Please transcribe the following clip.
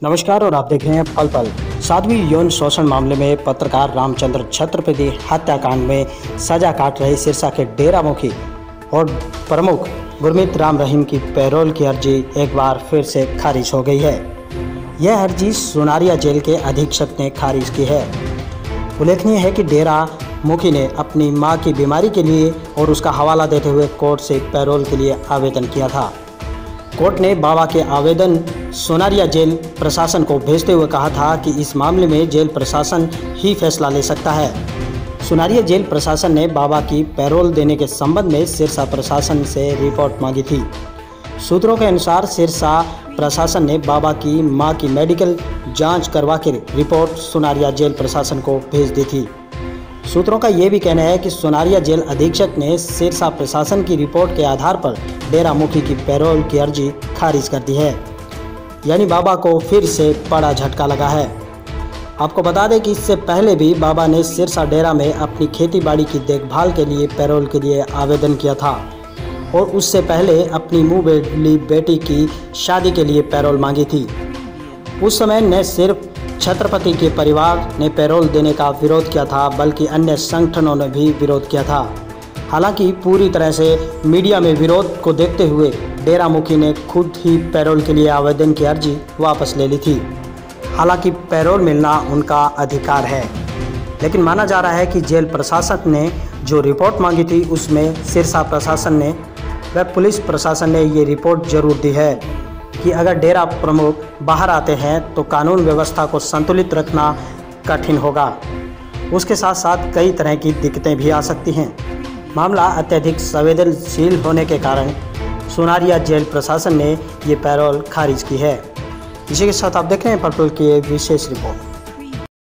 नमस्कार और आप देख रहे हैं पल पल। साध्वी यौन शोषण मामले में पत्रकार रामचंद्र छत्रपति हत्याकांड में सजा काट रहे सिरसा के डेरा मुखी और प्रमुख गुरमीत राम रहीम की पैरोल की अर्जी एक बार फिर से खारिज हो गई है। यह अर्जी सुनारिया जेल के अधीक्षक ने खारिज की है। उल्लेखनीय है कि डेरा मुखी ने अपनी मां की बीमारी के लिए और उसका हवाला देते हुए कोर्ट से पैरोल के लिए आवेदन किया था। कोर्ट ने बाबा के आवेदन सुनारिया जेल प्रशासन को भेजते हुए कहा था कि इस मामले में जेल प्रशासन ही फैसला ले सकता है। सुनारिया जेल प्रशासन ने बाबा की पैरोल देने के संबंध में सिरसा प्रशासन से रिपोर्ट मांगी थी। सूत्रों के अनुसार सिरसा प्रशासन ने बाबा की मां की मेडिकल जांच करवा के रिपोर्ट सुनारिया जेल प्रशासन को भेज दी थी। सूत्रों का ये भी कहना है कि सुनारिया जेल अधीक्षक ने सिरसा प्रशासन की रिपोर्ट के आधार पर डेरा मुखी की पैरोल की अर्जी खारिज कर दी है। यानी बाबा को फिर से बड़ा झटका लगा है। आपको बता दें कि इससे पहले भी बाबा ने सिरसा डेरा में अपनी खेती बाड़ी की देखभाल के लिए पैरोल के लिए आवेदन किया था और उससे पहले अपनी मुँह बेली बेटी की शादी के लिए पैरोल मांगी थी। उस समय न सिर्फ छत्रपति के परिवार ने पैरोल देने का विरोध किया था बल्कि अन्य संगठनों ने भी विरोध किया था। हालांकि पूरी तरह से मीडिया में विरोध को देखते हुए डेरा मुखी ने खुद ही पैरोल के लिए आवेदन की अर्जी वापस ले ली थी। हालांकि पैरोल मिलना उनका अधिकार है, लेकिन माना जा रहा है कि जेल प्रशासन ने जो रिपोर्ट मांगी थी उसमें सिरसा प्रशासन ने व पुलिस प्रशासन ने ये रिपोर्ट जरूर दी है कि अगर डेरा प्रमुख बाहर आते हैं तो कानून व्यवस्था को संतुलित रखना कठिन होगा। उसके साथ साथ कई तरह की दिक्कतें भी आ सकती हैं। मामला अत्यधिक संवेदनशील होने के कारण सुनारिया जेल प्रशासन ने ये पैरोल खारिज की है। इसी के साथ आप देख रहे हैं पर्पल की विशेष रिपोर्ट।